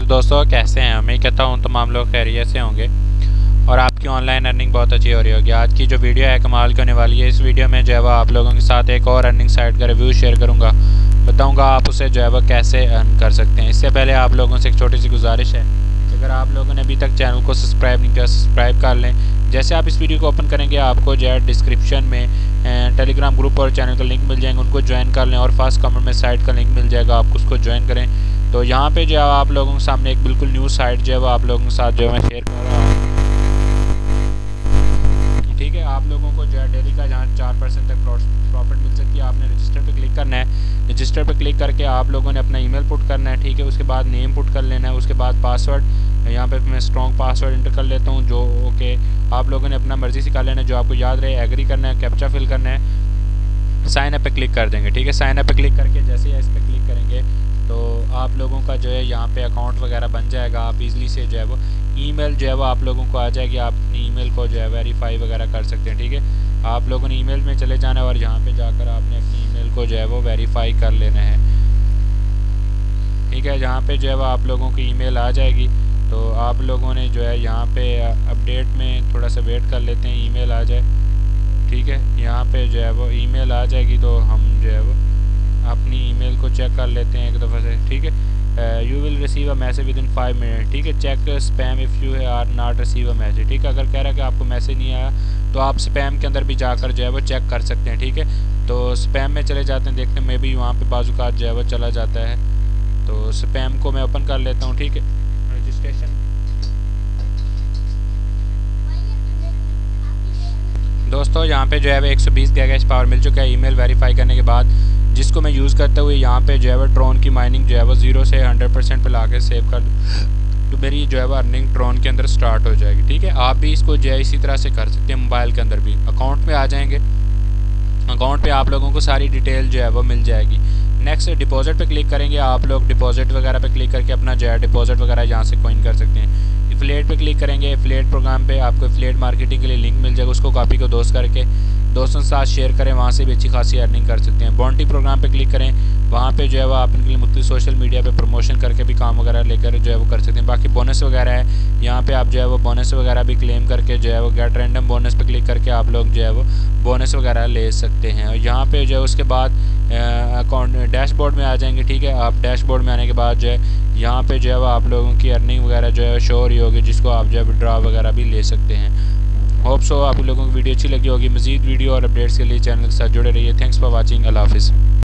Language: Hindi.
दोस्तों, कैसे हैं? मैं कहता हूं तमाम लोग खैरियत से होंगे और आपकी ऑनलाइन अर्निंग बहुत अच्छी हो रही होगी। आज की जो वीडियो है कमाल की होने वाली है। इस वीडियो में जो है आप लोगों के साथ एक और अर्निंग साइट का रिव्यू शेयर करूंगा, बताऊंगा आप उसे जो है कैसे अर्न कर सकते हैं। इससे पहले आप लोगों से एक छोटी सी गुजारिश है, अगर आप लोगों ने अभी तक चैनल को सब्सक्राइब नहीं किया, सब्सक्राइब कर लें। जैसे आप इस वीडियो को ओपन करेंगे आपको जो है डिस्क्रिप्शन में टेलीग्राम ग्रुप और चैनल का लिंक मिल जाएंगे, उनको ज्वाइन कर लें और फर्स्ट कमेंट में साइट का लिंक मिल जाएगा, आप उसको ज्वाइन करें। तो यहाँ पे जो है आप लोगों के सामने एक बिल्कुल न्यू साइट जो है वो आप लोगों के साथ जो है मैं शेयर कर रहा हूँ। ठीक है, आप लोगों को जो है डेली का जहाँ 4% तक प्रॉफिट मिल सकती है। आपने रजिस्टर पे क्लिक करना है। रजिस्टर पे क्लिक करके आप लोगों ने अपना ईमेल पुट करना है। ठीक है, उसके बाद नेम पुट कर लेना है। उसके बाद पासवर्ड, यहाँ पे मैं स्ट्रॉन्ग पासवर्ड इंटर कर लेता हूँ, जो ओके आप लोगों ने अपना मर्जी से कर लेना है, जो आपको याद रहे। एग्री करना है, कैप्चा फिल करना है, साइन अप पे क्लिक कर देंगे। ठीक है, साइन अप पे क्लिक करके जैसे ही इस पर क्लिक करेंगे तो आप लोगों का जो है यहाँ पे अकाउंट वगैरह बन जाएगा। आप इजीली से जो है वो ईमेल जो है वो आप लोगों को आ जाएगी। आप अपनी ईमेल को जो है वेरीफाई वगैरह कर सकते हैं। ठीक है, आप लोगों ने ईमेल में चले जाना है और यहाँ पे जाकर आपने अपनी ईमेल को जो है वो वेरीफाई कर लेना है। ठीक है, जहाँ पे जो है वो आप लोगों की ईमेल आ जाएगी तो आप लोगों ने जो है यहाँ पे अपडेट में थोड़ा सा वेट कर लेते हैं, ईमेल आ जाए। ठीक है, यहाँ पे जो है वो ईमेल आ जाएगी तो हम जो है वो अपनी ईमेल को चेक कर लेते हैं एक दफ़ा से। ठीक है, you will receive a message within 5 minute. ठीक है, check spam if you are not receive a message. ठीक है, अगर कह रहा है कि आपको मैसेज नहीं आया तो आप स्पैम के अंदर भी जाकर जो है वो चेक कर सकते हैं। ठीक है, तो स्पैम में चले जाते हैं, देखते हैं मे भी वहाँ पे बाजुकात जो है वो चला जाता है। तो स्पैम को मैं ओपन कर लेता हूँ। ठीक है, रजिस्ट्रेशन दोस्तों, यहाँ पे जो है वो 120 गीगाबाइट पावर मिल चुका है ईमेल वेरीफाई करने के बाद, जिसको मैं यूज़ करते हुए यहाँ पे जो है वो ट्रोन की माइनिंग जो है वो 0 से 100% पे ला के सेव कर तो मेरी जो है वो अर्निंग ट्रोन के अंदर स्टार्ट हो जाएगी। ठीक है, आप भी इसको जो है इसी तरह से कर सकते हैं। मोबाइल के अंदर भी अकाउंट पे आ जाएंगे, अकाउंट पे आप लोगों को सारी डिटेल जो है वो मिल जाएगी। नेक्स्ट डिपॉजिट पे क्लिक करेंगे। आप लोग डिपॉजिट वगैरह पे क्लिक करके अपना जो है डिपॉजिट वगैरह यहाँ से कॉइन कर सकते हैं। एफिलिएट पे क्लिक करेंगे। एफिलिएट प्रोग्राम पे आपको एफिलिएट मार्केटिंग के लिए लिंक मिल जाएगा, उसको कॉपी को दोस्त करके दोस्तों के साथ शेयर करें, वहाँ से भी अच्छी खासी अर्निंग कर सकते हैं। बॉन्टी प्रोग्राम पे क्लिक करें, वहाँ पे जो है वो आप इनके लिए मुख्तलिफ सोशल मीडिया पे प्रमोशन करके भी काम वगैरह लेकर जो है वो कर सकते हैं। बाकी बोनस वगैरह है, यहाँ पे आप जो है वो बोनस वगैरह भी क्लेम करके जो है वो गेट रैंडम बोनस पे क्लिक करके आप लोग जो है वो बोनस वगैरह ले सकते हैं। और यहाँ पे जो है उसके बाद अकाउंट डैशबोर्ड में आ जाएंगे। ठीक है, आप डैशबोर्ड में आने के बाद जो है यहाँ पे जो है वो आप लोगों की अर्निंग वगैरह जो है शो हो रही होगी, जिसको आप जो है विड्रॉ वगैरह भी ले सकते हैं। होप सो आप लोगों को वीडियो अच्छी लगी होगी। मज़ीद वीडियो और अपडेट्स के लिए चैनल के साथ जुड़े रहिए। Thanks for watching. अल्लाह हाफिज़।